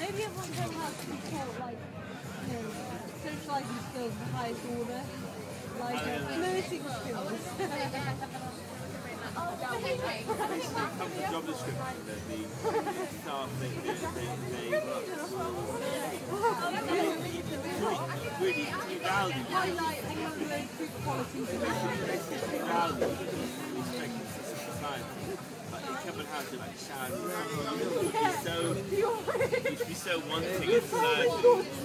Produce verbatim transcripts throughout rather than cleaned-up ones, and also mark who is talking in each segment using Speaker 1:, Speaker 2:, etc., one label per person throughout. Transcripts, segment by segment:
Speaker 1: maybe everyone can have to be taught, like, you know, socialising skills of the highest order, like uh, flirting skills.
Speaker 2: Come to job description that the staff they do, they, they really, really value
Speaker 1: Highlight all of those good qualities of
Speaker 2: value respect in society. Like in Kevin House, you're like shouting, you'd be so, you'd be so wanting and flirty.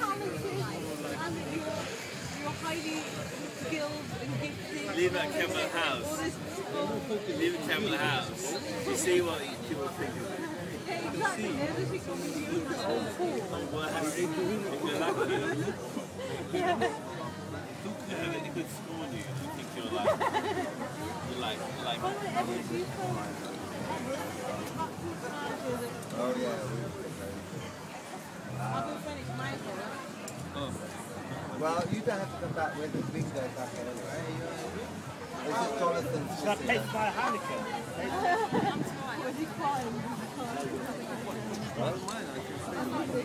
Speaker 1: You're highly skilled and gifted.
Speaker 2: Leave that Kevin House. Leave it Kevin House. You see what people think of it.
Speaker 1: Yeah, exactly. They're the people who use the whole pool.
Speaker 2: Well, if you're lucky,
Speaker 1: Yeah.
Speaker 2: yeah, they could scorn you. You think you're like, you're like, like.
Speaker 3: Oh yeah.
Speaker 2: Oh.
Speaker 3: Well, you don't have to come back when the wind goes back in anyway. This is Jonathan's.
Speaker 4: Should I pay for my Heineken?
Speaker 1: Was he crying?
Speaker 3: Well, mine, I can see.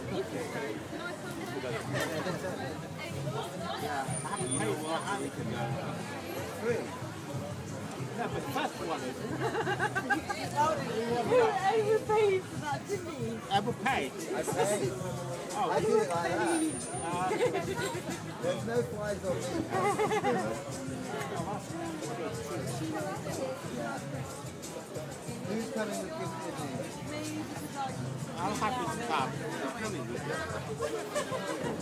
Speaker 3: Yeah, I haven't paid for my Heineken now. Three.
Speaker 4: No, but the first one is.
Speaker 1: Who overpaid for that to me?
Speaker 4: Ever paid?
Speaker 3: I paid.
Speaker 4: Oh,
Speaker 3: I do it like that.
Speaker 4: uh,
Speaker 3: There's no flies on me. Yeah. Who's coming with gift Disney?
Speaker 1: Me, because like...
Speaker 4: I'm happy to come.
Speaker 3: Who's coming with you?